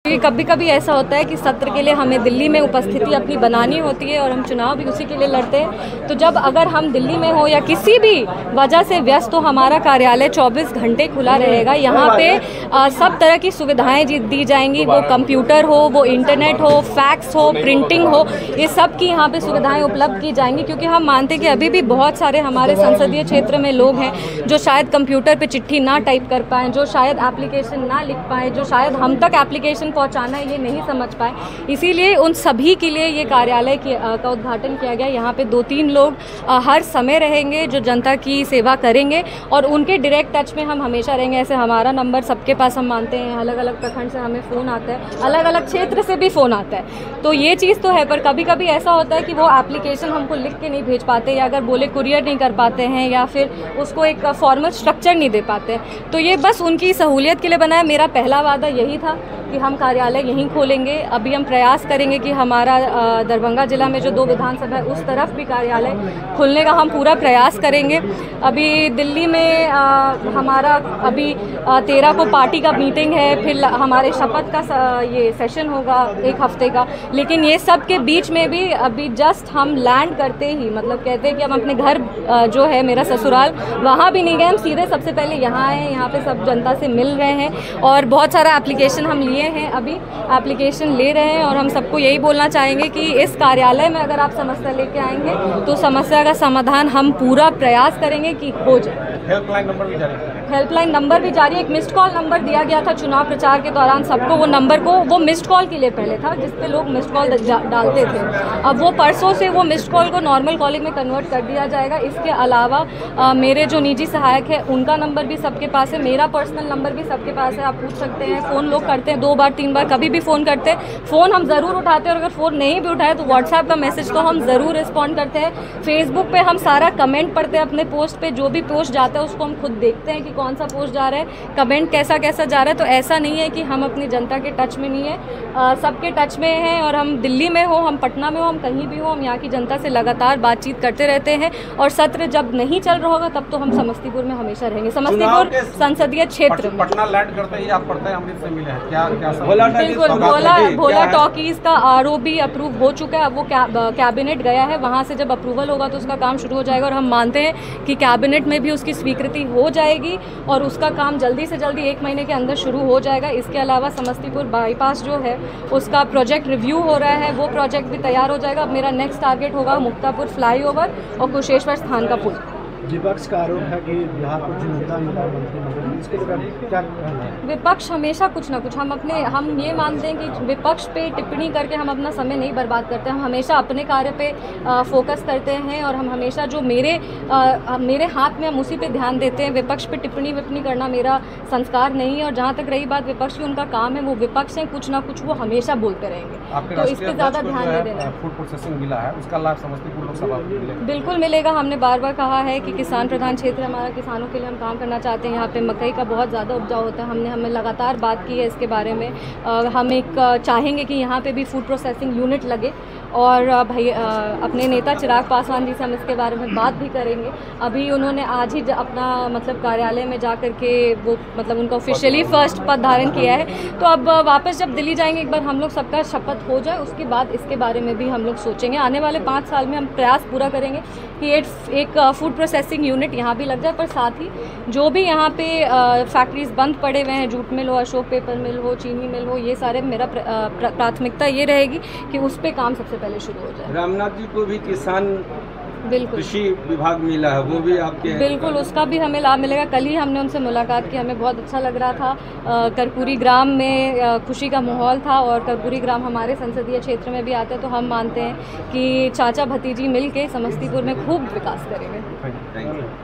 कभी कभी ऐसा होता है कि सत्र के लिए हमें दिल्ली में उपस्थिति अपनी बनानी होती है और हम चुनाव भी उसी के लिए लड़ते हैं। तो जब अगर हम दिल्ली में हो या किसी भी वजह से व्यस्त हो, हमारा कार्यालय 24 घंटे खुला रहेगा। यहाँ पे सब तरह की सुविधाएं दी जाएंगी, वो कंप्यूटर हो, वो इंटरनेट हो, फैक्स हो, प्रिंटिंग हो, ये सब की यहाँ पे सुविधाएं उपलब्ध की जाएंगी। क्योंकि हम मानते हैं कि अभी भी बहुत सारे हमारे संसदीय क्षेत्र में लोग हैं जो शायद कंप्यूटर पर चिट्ठी ना टाइप कर पाएँ, जो शायद एप्लीकेशन ना लिख पाएँ, जो शायद हम तक एप्लीकेशन पहुंचाना है ये नहीं समझ पाए। इसीलिए उन सभी के लिए ये कार्यालय का उद्घाटन किया गया। यहाँ पे 2-3 लोग हर समय रहेंगे जो जनता की सेवा करेंगे और उनके डायरेक्ट टच में हम हमेशा रहेंगे। ऐसे हमारा नंबर सबके पास हम मानते हैं, अलग अलग प्रखंड से हमें फ़ोन आता है, अलग अलग क्षेत्र से भी फ़ोन आता है। तो ये चीज़ तो है, पर कभी कभी ऐसा होता है कि वो एप्लीकेशन हमको लिख के नहीं भेज पाते, या अगर बोले कुरियर नहीं कर पाते हैं, या फिर उसको एक फॉर्मल स्ट्रक्चर नहीं दे पाते। तो ये बस उनकी सहूलियत के लिए बनाया। मेरा पहला वादा यही था कि हम कार्यालय यहीं खोलेंगे। अभी हम प्रयास करेंगे कि हमारा दरभंगा जिला में जो 2 विधानसभा है उस तरफ भी कार्यालय खोलने का हम पूरा प्रयास करेंगे। अभी दिल्ली में हमारा अभी 13 को पार्टी का मीटिंग है, फिर हमारे शपथ का ये सेशन होगा 1 हफ्ते का। लेकिन ये सब के बीच में भी अभी जस्ट हम लैंड करते ही, मतलब कहते हैं कि हम अपने घर जो है मेरा ससुराल, वहाँ भी नहीं गए, हम सीधे सबसे पहले यहाँ आए हैं। यहाँ पे सब जनता से मिल रहे हैं और बहुत सारा एप्लीकेशन हम लिए हैं, अभी एप्लीकेशन ले रहे हैं। और हम सबको यही बोलना चाहेंगे कि इस कार्यालय में अगर आप समस्या लेके आएंगे तो समस्या का समाधान हम पूरा प्रयास करेंगे कि हो जाए। हेल्पलाइन नंबर भी जारी है। हेल्पलाइन नंबर भी जारी है। एक मिस्ड कॉल नंबर दिया गया था चुनाव प्रचार के दौरान सबको, वो नंबर को, वो मिस्ड कॉल के लिए पहले था जिस पे लोग मिस्ड कॉल डालते थे। अब वो परसों से वो मिस्ड कॉल को नॉर्मल कॉलिंग में कन्वर्ट कर दिया जाएगा। इसके अलावा मेरे जो निजी सहायक है उनका नंबर भी सबके पास है, मेरा पर्सनल नंबर भी सबके पास है। आप पूछ सकते हैं। फ़ोन लोग करते हैं 2 बार 3 बार, कभी भी फ़ोन करते हैं, फ़ोन हम ज़रूर उठाते हैं। और अगर फ़ोन नहीं भी उठाए तो व्हाट्सएप का मैसेज तो हम ज़रूर रिस्पॉन्ड करते हैं। फेसबुक पे हम सारा कमेंट पढ़ते हैं अपने पोस्ट पे, जो भी पोस्ट जाता है उसको हम खुद देखते हैं कि कौन सा पोस्ट जा रहा है, कमेंट कैसा कैसा जा रहा है। तो ऐसा नहीं है कि हम अपनी जनता के टच में नहीं है, सबके टच में हैं। और हम दिल्ली में हो, हम पटना में हो, हम कहीं भी हो, हम यहाँ की जनता से लगातार बातचीत करते रहते हैं। और सत्र जब नहीं चल रहा होगा तब तो हम समस्तीपुर में हमेशा रहेंगे। समस्तीपुर संसदीय क्षेत्र में पटना लैंड करते ही आप पढ़ते हैं अमृत से मिले हैं क्या? बिल्कुल, भोला टॉकीज का आरओबी अप्रूव हो चुका है। अब वो कैबिनेट गया है, वहाँ से जब अप्रूवल होगा तो उसका काम शुरू हो जाएगा। और हम मानते हैं कि कैबिनेट में भी उसकी स्वीकृति हो जाएगी और उसका काम जल्दी से जल्दी 1 महीने के अंदर शुरू हो जाएगा। इसके अलावा समस्तीपुर बाईपास जो है उसका प्रोजेक्ट रिव्यू हो रहा है, वो प्रोजेक्ट भी तैयार हो जाएगा। अब मेरा नेक्स्ट टारगेट होगा मुक्तापुर फ्लाईओवर और कुशेश्वर स्थान का पुल। विपक्ष का आरोप है कि बिहार को चुनौता इसके लिए क्या? विपक्ष हमेशा कुछ ना कुछ, हम ये मानते हैं कि विपक्ष पे टिप्पणी करके हम अपना समय नहीं बर्बाद करते। हम हमेशा अपने कार्य पे फोकस करते हैं और हम हमेशा जो मेरे हाथ में हम उसी पे ध्यान देते हैं। विपक्ष पे टिप्पणी करना मेरा संस्कार नहीं है। और जहाँ तक रही बात विपक्ष की, उनका काम है, वो विपक्ष है, कुछ ना कुछ वो हमेशा बोलते रहेंगे। तो इस पर ज़्यादा ध्यान नहीं देना। फूड प्रोसेसिंग मिला है, उसका लाभ समस्तीपुर लोकसभा में बिल्कुल मिलेगा। हमने बार बार कहा है कि किसान प्रधान क्षेत्र हमारा, किसानों के लिए हम काम करना चाहते हैं। यहाँ पे मकई का बहुत ज़्यादा उपजाऊ होता है। हमें लगातार बात की है इसके बारे में। हम एक चाहेंगे कि यहाँ पे भी फूड प्रोसेसिंग यूनिट लगे। और भाई अपने नेता चिराग पासवान जी से हम इसके बारे में बात भी करेंगे। अभी उन्होंने आज ही अपना मतलब कार्यालय में जा कर के वो मतलब उनका ऑफिशियली फर्स्ट पद धारण किया है। तो अब वापस जब दिल्ली जाएंगे, एक बार हम लोग सबका शपथ हो जाए, उसके बाद इसके बारे में भी हम लोग सोचेंगे। आने वाले 5 साल में हम प्रयास पूरा करेंगे कि एक फूड प्रोसेसिंग यूनिट यहाँ भी लग जाए। पर साथ ही जो भी यहाँ पे फैक्ट्रीज बंद पड़े हुए हैं, जूट मिल हो, अशोक पेपर मिल हो, चीनी मिल हो, ये सारे मेरा प्राथमिकता ये रहेगी कि उस पर काम सबसे पहले शुरू हो जाए। रामनाथ जी को भी किसान बिल्कुल कृषि विभाग मिला है, वो भी आपके बिल्कुल उसका भी हमें लाभ मिलेगा। कल ही हमने उनसे मुलाकात की, हमें बहुत अच्छा लग रहा था। कर्पूरी ग्राम में खुशी का माहौल था और कर्पूरी ग्राम हमारे संसदीय क्षेत्र में भी आते हैं। तो हम मानते हैं कि चाचा भतीजी मिल के समस्तीपुर में खूब विकास करेंगे। Thank you.